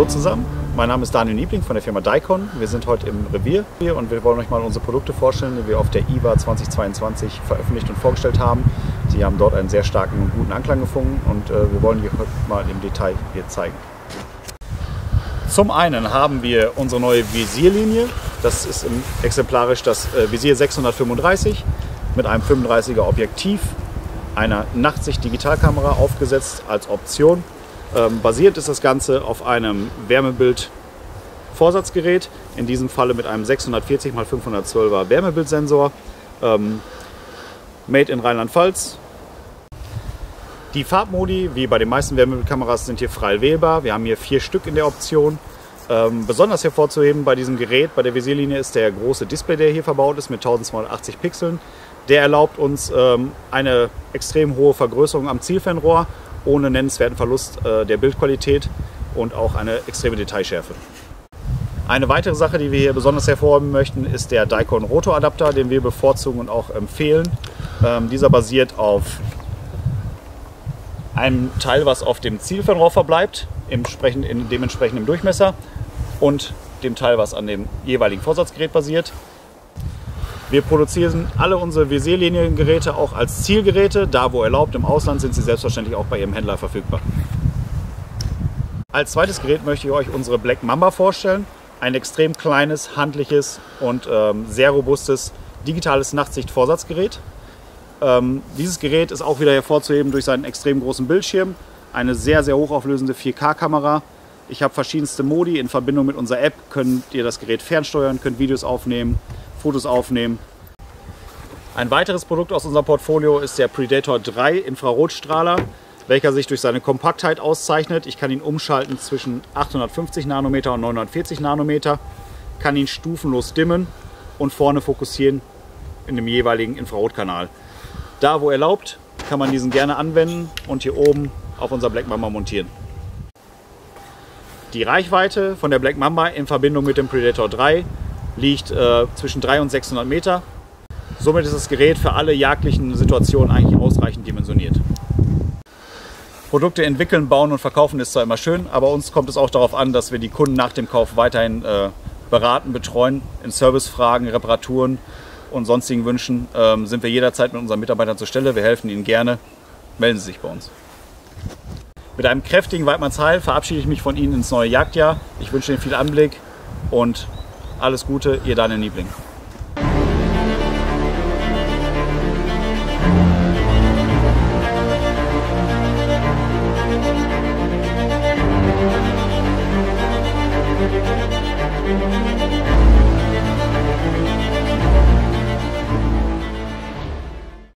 zusammen, mein Name ist Daniel Niebling von der Firma Dicon. Wir sind heute im Revier hier und wir wollen euch mal unsere Produkte vorstellen, die wir auf der IWA 2022 veröffentlicht und vorgestellt haben. Sie haben dort einen sehr starken und guten Anklang gefunden und wir wollen die heute mal im Detail hier zeigen. Zum einen haben wir unsere neue Visierlinie. Das ist exemplarisch das Visier 635 mit einem 35er Objektiv, einer Nachtsicht-Digitalkamera aufgesetzt als Option. Basiert ist das Ganze auf einem Wärmebild-Vorsatzgerät, in diesem Falle mit einem 640 x 512er Wärmebildsensor, made in Rheinland-Pfalz. Die Farbmodi, wie bei den meisten Wärmebildkameras, sind hier frei wählbar. Wir haben hier 4 Stück in der Option. Besonders hervorzuheben bei diesem Gerät, bei der Visierlinie, ist der große Display, der hier verbaut ist mit 1280 Pixeln. Der erlaubt uns eine extrem hohe Vergrößerung am Zielfernrohr, ohne nennenswerten Verlust der Bildqualität und auch eine extreme Detailschärfe. Eine weitere Sache, die wir hier besonders hervorheben möchten, ist der Dicon Rotoradapter, den wir bevorzugen und auch empfehlen. Dieser basiert auf einem Teil, was auf dem Zielfernrohr verbleibt, in dementsprechendem Durchmesser, und dem Teil, was an dem jeweiligen Vorsatzgerät basiert. Wir produzieren alle unsere Visierliniengeräte auch als Zielgeräte. Da wo erlaubt, im Ausland sind sie selbstverständlich auch bei Ihrem Händler verfügbar. Als zweites Gerät möchte ich euch unsere Black Mamba vorstellen. Ein extrem kleines, handliches und sehr robustes digitales Nachtsicht-Vorsatzgerät. Dieses Gerät ist auch wieder hervorzuheben durch seinen extrem großen Bildschirm. Eine sehr, sehr hochauflösende 4K-Kamera. Ich habe verschiedenste Modi. In Verbindung mit unserer App könnt ihr das Gerät fernsteuern, könnt Videos aufnehmen, Fotos aufnehmen. Ein weiteres Produkt aus unserem Portfolio ist der Predator 3 Infrarotstrahler, welcher sich durch seine Kompaktheit auszeichnet. Ich kann ihn umschalten zwischen 850 Nanometer und 940 Nanometer, kann ihn stufenlos dimmen und vorne fokussieren in dem jeweiligen Infrarotkanal. Da wo erlaubt, kann man diesen gerne anwenden und hier oben auf unser Black Mamba montieren. Die Reichweite von der Black Mamba in Verbindung mit dem Predator 3 liegt zwischen 300 und 600 Meter. Somit ist das Gerät für alle jagdlichen Situationen eigentlich ausreichend dimensioniert. Produkte entwickeln, bauen und verkaufen ist zwar immer schön, aber uns kommt es auch darauf an, dass wir die Kunden nach dem Kauf weiterhin beraten, betreuen. In Servicefragen, Reparaturen und sonstigen Wünschen sind wir jederzeit mit unseren Mitarbeitern zur Stelle. Wir helfen Ihnen gerne. Melden Sie sich bei uns. Mit einem kräftigen Weidmannsheil verabschiede ich mich von Ihnen ins neue Jagdjahr. Ich wünsche Ihnen viel Anblick und alles Gute, Ihr Daniel Niebling.